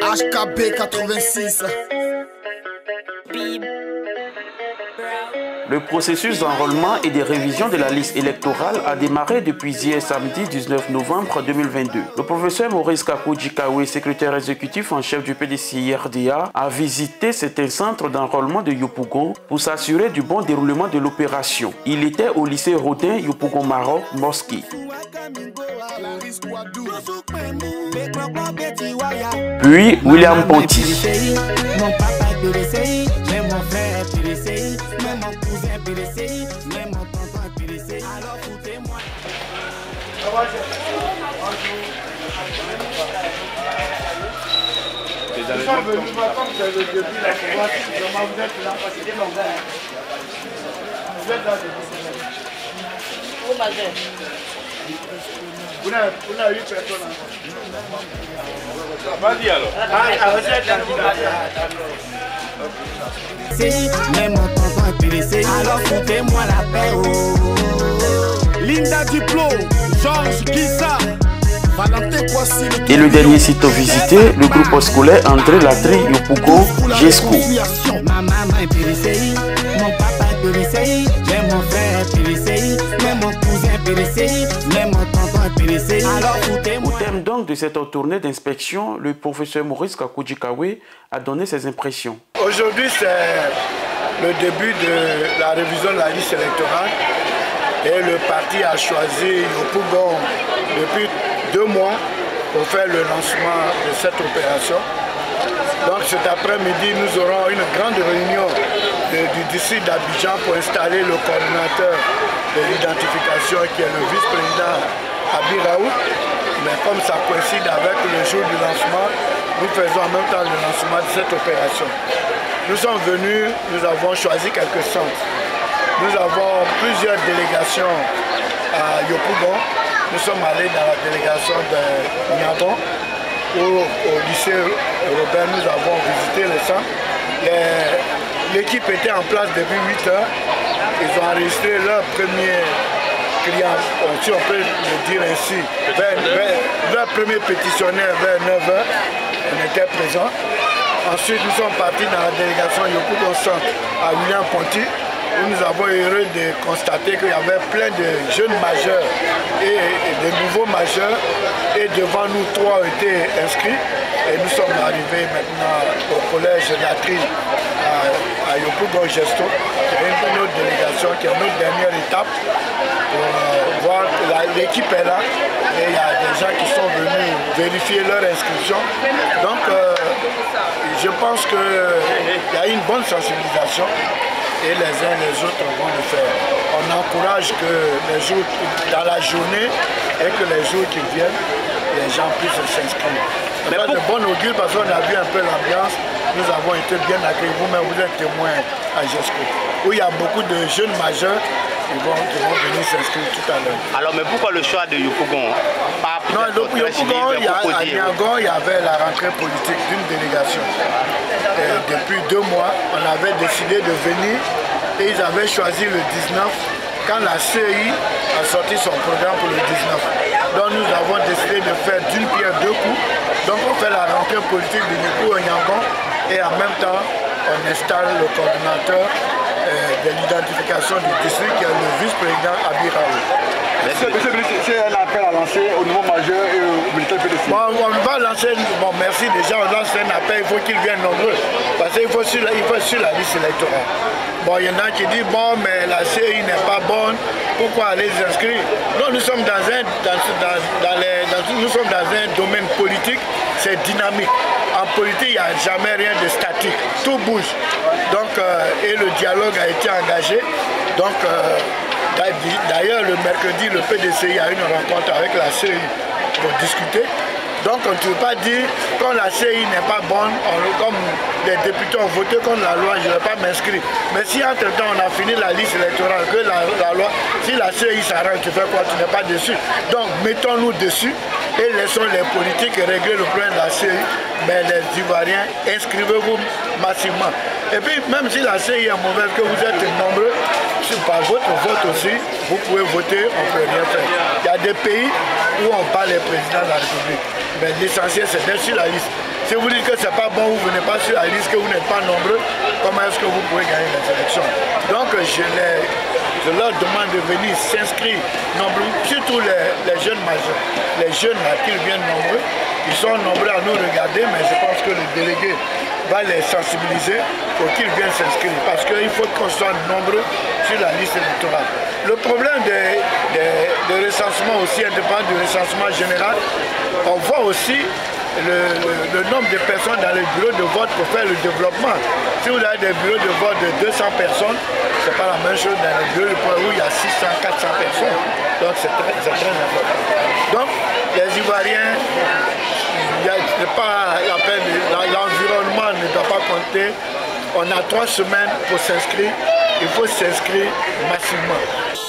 HKB 86. Le processus d'enrôlement et de révision de la liste électorale a démarré depuis hier samedi 19 novembre 2022. Le professeur Maurice Kakou-Djikawe, secrétaire exécutif en chef du PDCI-RDA, a visité certains centres d'enrôlement de Yopougon pour s'assurer du bon déroulement de l'opération. Il était au lycée Rodin Yopougon Maroc Mosquée. Puis William Ponty. Vous avez 8 personnes. Vas-y alors. Même en temps intéressé, alors foutez-moi la paix. Linda Diplo, Georges Guissa, Valentin Kwasi. Et le dernier site visité, le groupe scolaire André Latry Yopougon Jesco. Ma maman est PDCI, mon papa est PDCI, même mon frère est PDCI, même mon cousin est PDCI, même mon tonton est PDCI, alors foutez-moi. Au terme donc de cette tournée d'inspection, le professeur Maurice Kakou-Djikawe a donné ses impressions. Aujourd'hui, c'est le début de la révision de la liste électorale et le parti a choisi Yopougon depuis 2 mois pour faire le lancement de cette opération. Donc cet après-midi, nous aurons une grande réunion du district d'Abidjan pour installer le coordinateur de l'identification qui est le vice-président Abiraou. Mais comme ça coïncide avec le jour du lancement, nous faisons en même temps le lancement de cette opération. Nous sommes venus, nous avons choisi quelques centres. Nous avons plusieurs délégations à Yopougon. Nous sommes allés dans la délégation de Niadon. Au lycée Robert, nous avons visité le centre. L'équipe était en place depuis 8 heures. Ils ont enregistré leur premier client, si on peut le dire ainsi, leur premier pétitionnaire vers 9 heures. On était présents. Ensuite, nous sommes partis dans la délégation Yopougon Centre à William Ponty, où nous avons heureux de constater qu'il y avait plein de jeunes majeurs et de nouveaux majeurs. Et devant nous, 3 ont été inscrits. Et nous sommes arrivés maintenant au collège Latry à Yopougon Gesto. C'est une autre délégation qui est notre dernière étape pour voir que l'équipe est là. Et il y a des gens qui sont venus vérifier leur inscription. Donc, je pense qu'il y a une bonne sensibilisation. Et les uns et les autres vont le faire. On encourage que les jours dans la journée et que les jours qui viennent, les gens puissent s'inscrire. C'est pas de bon augure parce qu'on a vu un peu l'ambiance. Nous avons été bien accueillis. Vous-même, vous êtes témoins à Jesco, où il y a beaucoup de jeunes majeurs qui vont venir s'inscrire tout à l'heure. Alors, mais pourquoi le choix de Yopougon? Non, Yopougon, à Niagon, il y avait la rentrée politique d'une délégation. Et depuis 2 mois, on avait décidé de venir et ils avaient choisi le 19 quand la CI a sorti son programme pour le 19. Donc nous avons décidé de faire d'une pierre 2 coups. Donc on fait la rentrée politique de Niagon et en même temps on installe le coordinateur de l'identification du district qui est le vice-président Abiraou. C'est un appel à lancer au niveau majeur et au militaire PDC. Bon, on va lancer, bon merci déjà, on lance un appel, il faut qu'ils viennent nombreux. Parce qu'il faut sur la liste électorale. Bon, il y en a qui disent, bon, mais la CI n'est pas bonne, pourquoi aller s'inscrire? Non, nous sommes dans un domaine politique, c'est dynamique. En politique, il n'y a jamais rien de statique, tout bouge. Donc, et le dialogue a été engagé. Donc, d'ailleurs, le mercredi, le PDCI a eu une rencontre avec la CI pour discuter. Donc on ne peut pas dire quand la CI n'est pas bonne, comme les députés ont voté contre la loi, je ne vais pas m'inscrire. Mais si entre-temps on a fini la liste électorale, que la loi, si la CI s'arrange, tu fais quoi? Tu n'es pas dessus. Donc mettons-nous dessus et laissons les politiques régler le problème de la CI. Mais les Ivoiriens, inscrivez-vous massivement. Et puis, même si la CI est mauvaise, que vous êtes nombreux, par votre vote aussi, vous pouvez voter, on ne peut rien faire. Il y a des pays où on parle les présidents de la République. Mais l'essentiel, c'est d'être sur la liste. Si vous dites que ce n'est pas bon, vous ne venez pas sur la liste, que vous n'êtes pas nombreux, comment est-ce que vous pouvez gagner les élections? Donc, je leur demande de venir s'inscrire nombreux, surtout les jeunes majeurs. Les jeunes là, qu'ils viennent nombreux, ils sont nombreux à nous regarder, mais je pense que le délégué va les sensibiliser pour qu'ils viennent s'inscrire. Parce qu'il faut qu'on soit nombreux sur la liste électorale. Le problème des recensements aussi, indépendant du recensement général, on voit aussi le nombre de personnes dans les bureaux de vote pour faire le développement. Si vous avez des bureaux de vote de 200 personnes, ce n'est pas la même chose dans les bureaux de vote où il y a 600, 400 personnes. Donc c'est très important. Donc les Ivoiriens, l'environnement ne doit pas compter. On a 3 semaines pour s'inscrire. Il faut s'inscrire massivement.